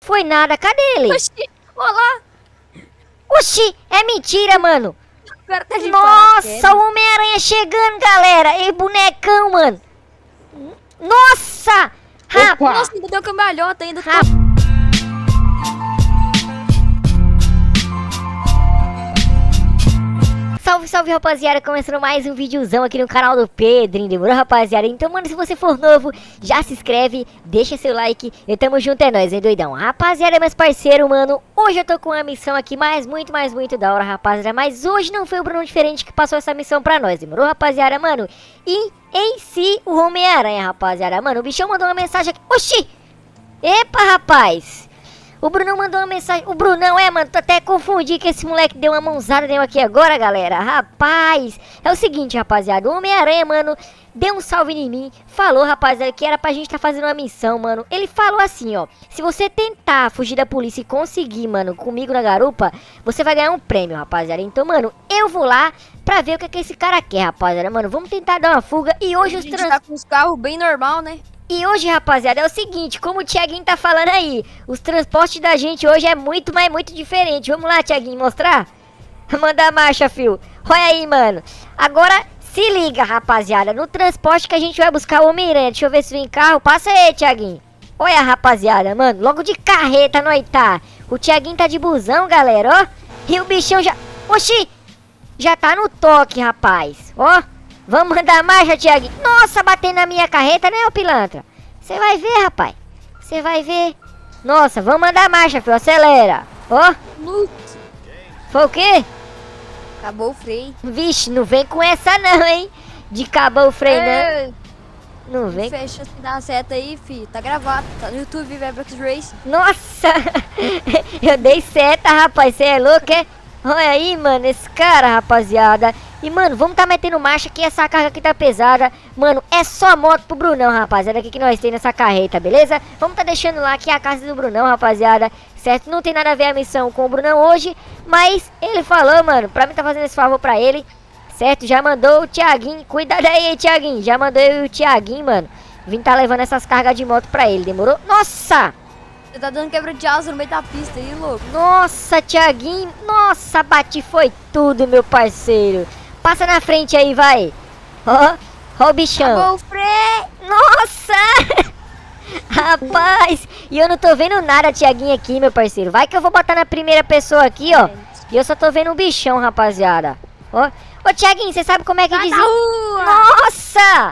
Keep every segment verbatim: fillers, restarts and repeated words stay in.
Foi nada, cadê ele? Oxi, olá. Oxi, é mentira, mano. O cara tá de Nossa, o Homem-Aranha chegando, galera. E bonecão, mano. Nossa. Rapaz. Nossa, ainda deu cambalhota ainda. Rap... Salve, salve, rapaziada, começando mais um videozão aqui no canal do Pedrinho, demorou, rapaziada? Então, mano, se você for novo, já se inscreve, deixa seu like e tamo junto, é nóis, hein, doidão? Rapaziada, meus parceiros, mano, hoje eu tô com uma missão aqui, mais muito, mais muito da hora, rapaziada. Mas hoje não foi o Bruno Diferente que passou essa missão pra nós, demorou, rapaziada, mano? E em si, o Homem-Aranha, rapaziada, mano, o bichão mandou uma mensagem aqui. Oxi! Epa, rapaz! O Brunão mandou uma mensagem. O Brunão, é, mano, tô até confundi que esse moleque deu uma mãozada deu aqui agora, galera. Rapaz, é o seguinte, rapaziada. O Homem-Aranha, mano, deu um salve em mim. Falou, rapaziada, que era pra gente tá fazendo uma missão, mano. Ele falou assim, ó. Se você tentar fugir da polícia e conseguir, mano, comigo na garupa, você vai ganhar um prêmio, rapaziada. Então, mano, eu vou lá pra ver o que, é que esse cara quer, rapaziada. Mano, vamos tentar dar uma fuga. E hoje A os gente trans... tá com os carros bem normal, né? E hoje, rapaziada, é o seguinte, como o Thiaguinho tá falando aí, os transportes da gente hoje é muito, mas muito diferente. Vamos lá, Thiaguinho, mostrar? Manda a marcha, fio. Olha aí, mano. Agora, se liga, rapaziada, no transporte que a gente vai buscar o Homem-Aranha. Deixa eu ver se vem carro. Passa aí, Thiaguinho. Olha, rapaziada, mano, logo de carreta nós tá. O Thiaguinho tá de busão, galera, ó. E o bichão já... Oxi! Já tá no toque, rapaz. Ó. Vamos mandar marcha, Thiaguinho. Nossa, batendo na minha carreta, né, ô pilantra? Você vai ver, rapaz. Você vai ver. Nossa, vamos mandar marcha, filho. Acelera. Ó. Lutz. Foi o quê? Acabou o freio. Vixe, não vem com essa não, hein? De acabar o freio, É. não. Não vem. Fecha se dá seta aí, fi. Tá gravado. Tá no YouTube, Webex Race. Nossa. Eu dei seta, rapaz. Você é louco, é? Olha aí, mano, esse cara, rapaziada. E, mano, vamos tá metendo marcha que essa carga aqui tá pesada. Mano, é só moto pro Brunão, rapaziada, aqui que nós temos nessa carreta, beleza? Vamos tá deixando lá que é a casa do Brunão, rapaziada, certo? Não tem nada a ver a missão com o Brunão hoje, mas ele falou, mano, pra mim tá fazendo esse favor pra ele, certo? Já mandou o Thiaguinho, cuidado aí, Thiaguinho. Já mandou eu e o Thiaguinho, mano, vim tá levando essas cargas de moto pra ele, demorou? Nossa! Você tá dando quebra de asa no meio da pista aí, louco. Nossa, Thiaguinho, nossa, bati foi tudo, meu parceiro. Passa na frente aí, vai. Ó, ó o bichão. Acabou o freio. Nossa! Rapaz, e eu não tô vendo nada, Thiaguinho, aqui, meu parceiro. Vai que eu vou botar na primeira pessoa aqui, ó. E eu só tô vendo um bichão, rapaziada. Ó, ô, Thiaguinho, você sabe como é que Vai diz... na rua. Nossa!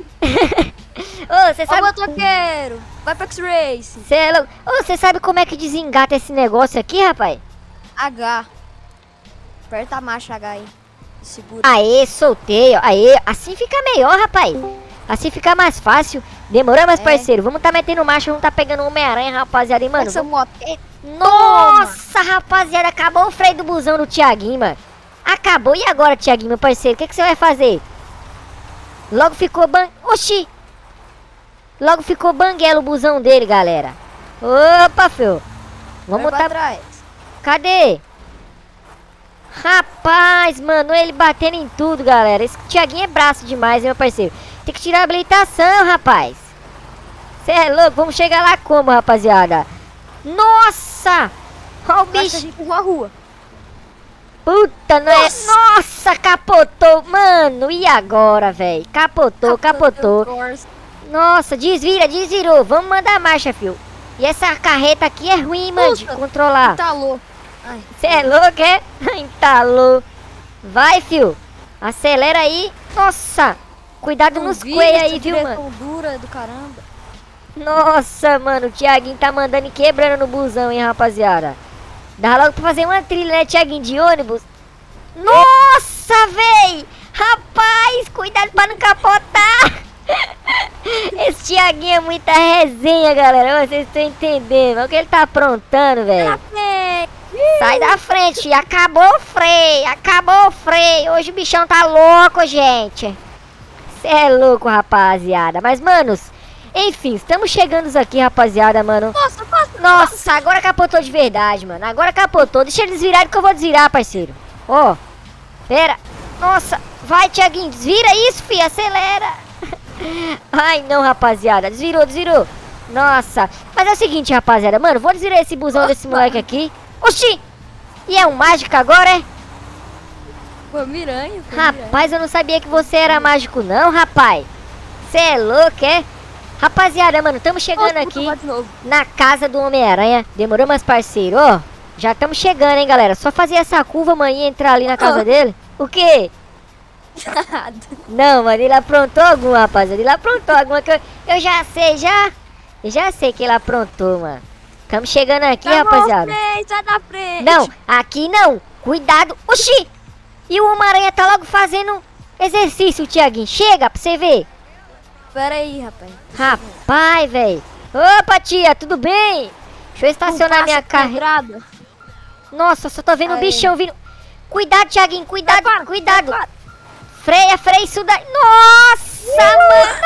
Ô, você Ó o sabe... motoqueiro. Vai pro X-Race. Cê é louco. Ô, você sabe como é que desengata esse negócio aqui, rapaz? H. Aperta a marcha H aí. Segura. Aê, soltei, ó. Aê, assim fica melhor, rapaz. Assim fica mais fácil. Demorou, meus É. parceiros? Vamos tá metendo marcha, vamos tá pegando o Homem-Aranha, rapaziada. E, mano, Essa vamos... moto é... Nossa, rapaziada, acabou o freio do busão do Thiaguinho, mano. Acabou. E agora, Thiaguinho, meu parceiro? O que, que você vai fazer? Logo ficou ban... Oxi! Logo ficou banguela o busão dele, galera. Opa, filho. Vamos Vai tá... pra trás. Cadê? Rapaz, mano, ele batendo em tudo, galera. Esse Thiaguinho é braço demais, hein, meu parceiro. Tem que tirar a habilitação, rapaz. Cê é louco, vamos chegar lá como, rapaziada? Nossa! Olha o Bicho. A bicho. gente empurrou a rua. Puta, não Nossa. é... Nossa, capotou. Mano, e agora, velho? Capotou, capotou. Nossa, desvira, desvirou. Vamos mandar marcha, fio. E essa carreta aqui é ruim, mano, de Puta, controlar. Entalou. Você é louco, é? Entalou. Vai, fio. Acelera aí. Nossa. Cuidado nos coelhos aí, viu, mano? Dura do caramba. Nossa, mano. O Thiaguinho tá mandando e quebrando no busão, hein, rapaziada. Dá logo pra fazer uma trilha, né, Thiaguinho, de ônibus. Nossa, véi. Rapaz, cuidado pra não capotar. Esse Thiaguinho é muita resenha, galera. Vocês estão entendendo. Olha o que ele tá aprontando, velho. Sai da frente, acabou o freio, acabou o freio. Hoje o bichão tá louco, gente. Cê é louco, rapaziada. Mas, manos, enfim, estamos chegando aqui, rapaziada, mano. Nossa, nossa, Nossa, agora capotou de verdade, mano. Agora capotou. Deixa ele desvirar que eu vou desvirar, parceiro. Ó, oh, pera. Nossa, vai, Thiaguinho, desvira isso, fi, acelera. Ai, não, rapaziada. Desvirou, desvirou. Nossa. Mas é o seguinte, rapaziada. Mano, vou desvirar esse busão desse moleque aqui. Oxi! E é um mágico agora, é? Foi miranha. Foi Rapaz, eu não sabia que você era mágico não, rapaz. Você é louco, é? Rapaziada, mano, estamos chegando Nossa, aqui de novo. na casa do Homem-Aranha. Demorou, mas parceiro, ó. Já estamos chegando, hein, galera. Só fazer essa curva, mano, e entrar ali na casa Oh. dele. O quê? Nada. Não, mano, ele aprontou alguma, rapaziada. Ele aprontou alguma que eu, eu já sei, já. Eu já sei que ele aprontou, mano. Estamos chegando aqui, Sai da rapaziada. frente, sai da frente. Não, aqui não. Cuidado. Oxi! E o Homem-Aranha tá logo fazendo exercício, Thiaguinho. Chega pra você ver. Pera aí, rapaz. Rapaz, velho. Opa, tia, tudo bem? Deixa eu estacionar minha carreira. Nossa, só tô vendo o Aí. bichão vindo. Cuidado, Thiaguinho, cuidado, Para, cuidado. para, para. Freia, freia isso daí. Nossa, mano,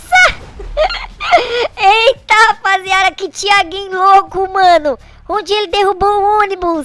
nossa. Eita, rapaziada, que Thiaguinho louco, mano. Onde ele derrubou o ônibus.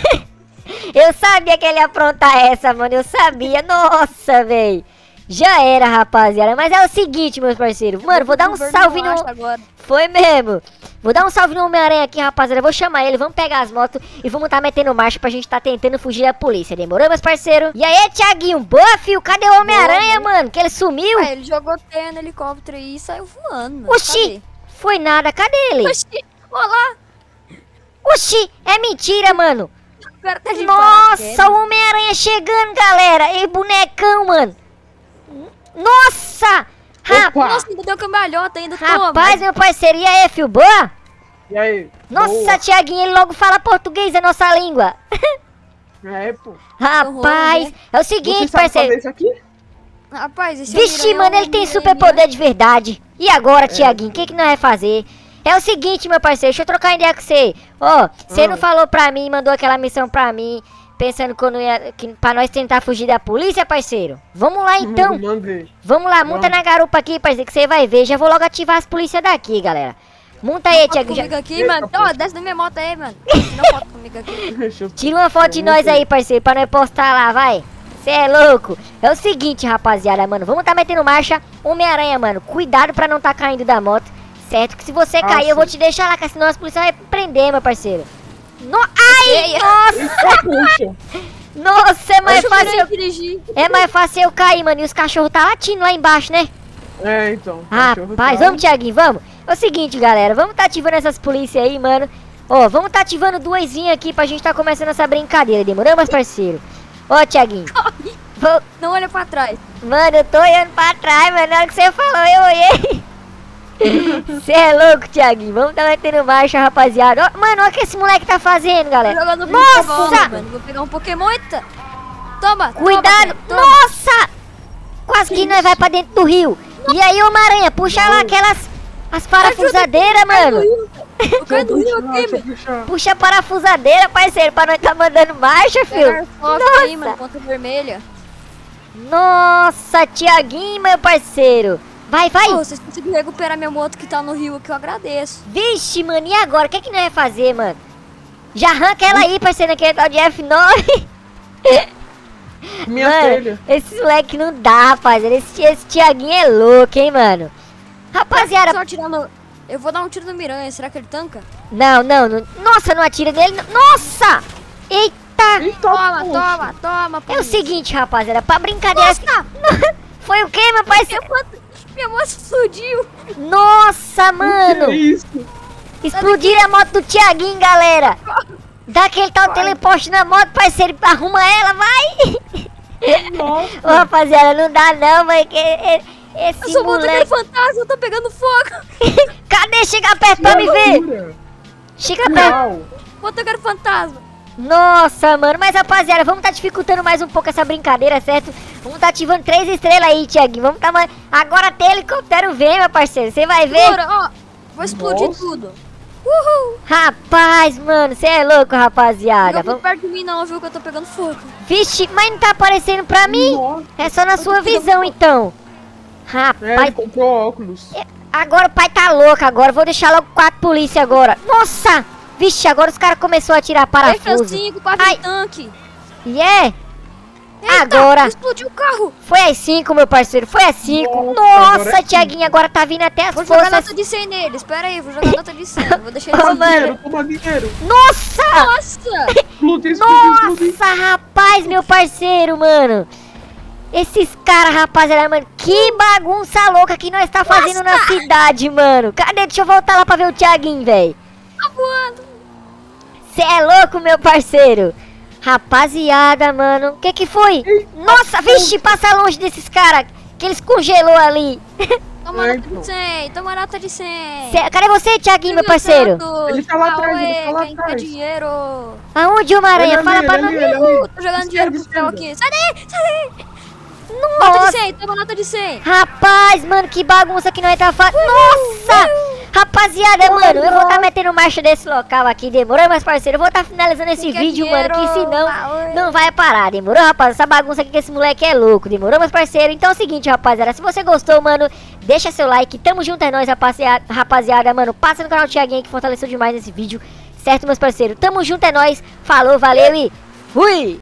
Eu sabia que ele ia aprontar essa, mano. Eu sabia. Nossa, velho. Já era, rapaziada. Mas é o seguinte, meus parceiros. Mano, vou dar um salve no... Agora. Foi mesmo. Vou dar um salve no Homem-Aranha aqui, rapaziada. Vou chamar ele, vamos pegar as motos e vamos tá metendo marcha pra gente tá tentando fugir da polícia. Demorou, meus parceiros? E aí, Thiaguinho? Boa, filho? Cadê o Homem-Aranha, mano? Que ele sumiu? Ah, ele jogou teia no helicóptero e saiu voando, mano. Oxi! Foi nada. Cadê ele? Cadê? Oxi! Olá! Oxi! É mentira, mano. Pera, tá de Nossa, o Homem-Aranha chegando, galera. E bonecão, mano. Nossa! Rapaz, Nossa, ainda deu cambalhota ainda. rapaz, Toma. meu parceiro. E aí, filho? Boa? E aí? Nossa, Boa. Thiaguinho, ele logo fala português, é nossa língua. É, pô. Rapaz, é o Você seguinte, sabe parceiro. fazer isso aqui? Rapaz, esse Vixe, Homem-Aranha mano, é um ele tem Homem-Aranha. superpoder de verdade. E agora, Thiaguinho, o que, que nós vamos fazer? É o seguinte, meu parceiro, deixa eu trocar ideia com você. Ó, você Ah. não falou pra mim, mandou aquela missão pra mim, pensando que eu não ia, que, pra nós tentar fugir da polícia, parceiro? Vamos lá, então. Mandei. Vamos lá, monta Vamos. na garupa aqui, parceiro, que você vai ver. Já vou logo ativar as polícias daqui, galera. Monta aí, Foto Thiaguinho. comigo já- aqui, Eita, mano. pô. Ó, desce da minha moto aí, mano. Tira uma foto comigo aqui. Deixa eu- Tira uma foto de Eu nós montei. aí, parceiro, pra nós postar lá, vai. Cê é louco. É o seguinte, rapaziada, mano. Vamos tá metendo marcha. Homem-Aranha, mano. Cuidado pra não tá caindo da moto. Certo? Que se você Ah, cair, eu vou sim. te deixar lá, que senão as polícias vão prender, meu parceiro. No... Ai, nossa! Ah, puxa. Nossa, é mais Deixa eu fácil. eu- dirigir. É mais fácil eu cair, mano. E os cachorros tá latindo lá embaixo, né? É, então. cachorro Rapaz, tá- vamos, Thiaguinho, vamos. É o seguinte, galera. Vamos tá ativando essas polícias aí, mano. Ó, vamos tá ativando duasinhas aqui pra gente tá começando essa brincadeira. Demorou, meus parceiro? Ó, Thiaguinho. Vou... Não olha pra trás. Mano, eu tô olhando pra trás, mano. Na hora que você falou, eu olhei. Você é louco, Thiaguinho. Vamos tá metendo marcha, rapaziada. Ó, mano, olha o que esse moleque tá fazendo, galera. Jogando Nossa! bola, mano. Vou pegar um Pokémon e tá. Toma, Cuidado. Toma, toma. Nossa! Quase que nós vai pra dentro do rio. E aí, Homem-Aranha, puxa lá aquelas... As parafusadeiras, mano. Eu caio do rio aqui, Deixa eu velho. puxar. Puxa a parafusadeira, parceiro, pra nós tá mandando marcha, Pega filho. Airsoft aí, mano. Nossa, Ponta vermelha. nossa, Thiaguinho, meu parceiro. Vai, vai. Pô, vocês conseguiram recuperar minha moto que tá no rio aqui, eu agradeço. Vixe, mano, e agora? O que, que nós vamos fazer, mano? Já arranca ela aí, parceiro, naquele tal de F nove. Minha mano, telha. esse moleque não dá, rapaziada. Esse, esse Thiaguinho é louco, hein, mano. Rapaziada, Só atirar no... Eu vou dar um tiro no Miranha, será que ele tanca? não, não, não. Nossa, não atira nele. não. Nossa! Eita! Eita, Toma, poxa. toma, toma, É o polícia. seguinte, rapaziada, pra brincadeira... Nossa! Foi o quê, meu parceiro? Minha moto, minha moto explodiu. Nossa, Que mano! isso? Explodiram a moto do Thiaguinho, galera! Dá aquele tal teleporte na moto, parceiro, arruma ela, vai! Nossa. Ô, rapaziada, não dá não, mas que, e- Eu esse sou motoqueiro moleque... fantasma, eu tô pegando fogo. Cadê? Chega perto pra me ver! Loucura. Chega perto! Uau. Motoqueiro fantasma. Nossa, mano, mas rapaziada, vamos tá dificultando mais um pouco essa brincadeira, certo? Vamos tá ativando três estrelas aí, Thiaguinho. Vamos tá... ma- Agora tem helicóptero vem, meu parceiro, você vai ver. Segura, ó. Vou explodir Nossa. tudo. Uhul. Rapaz, mano, você é louco, rapaziada. Não Vamos... vamos perto de mim não, viu, que eu tô pegando fogo. Vixe, mas não tá aparecendo pra mim? Nossa. É só na tô sua pegando visão, fogo. então. É, ele Rapaz, comprou óculos. agora o pai tá louco agora. Vou deixar logo quatro polícia agora. Nossa! Vixe, agora os caras começaram a tirar parafuso. F cinco pra Ai. vir tanque. E é? Eita, Agora explodiu o carro. foi às cinco, meu parceiro. Foi às cinco. Nossa, agora Nossa, é Thiaguinho, agora tá vindo até as Vou jogar forças. nota de cem nele. Espera aí, vou jogar nota de cem. Vou deixar ele Ô, Toma mano. dinheiro, toma dinheiro. Nossa! Nossa! Explodiu, explodiu, explodiu. Nossa, rapaz, meu parceiro, mano. Esses caras, rapaziada, mano, que bagunça louca que nós tá fazendo na cidade, mano. Cadê? Deixa eu voltar lá pra ver o Thiaguinho, velho. Tá voando. Cê é louco, meu parceiro. Rapaziada, mano, o que que foi? Nossa, vixe, passa longe desses caras, que eles congelou ali. Toma É, nota então. de cem, toma nota de cem. Cê- cadê você, Thiaguinho, meu parceiro? Ele tá lá atrás, ele tá lá Quem quer atrás. dinheiro? Aonde, ô Maranha? Ele Fala ali, pra ele nós. ali, ele ali. Tô jogando Esquerda, dinheiro pro céu esquerda. aqui. Sai daí, sai daí. Nota de Nossa, cem, toma nota de cem. rapaz, mano, que bagunça que nós tá fazendo. Nossa! Rapaziada, mano, eu vou estar metendo marcha desse local aqui, demorou, meus parceiros? Eu vou estar finalizando esse Quem quer vídeo, mano, que dinheiro? senão Ah, oi. não vai parar, demorou, rapaz? Essa bagunça aqui que esse moleque é louco, demorou, meus parceiros? Então é o seguinte, rapaziada, se você gostou, mano, deixa seu like, tamo junto, é nóis, rapaziada, rapaziada, mano, passa no canal do Thiaguinho que fortaleceu demais nesse vídeo, certo, meus parceiros? Tamo junto, é nóis, falou, valeu e fui!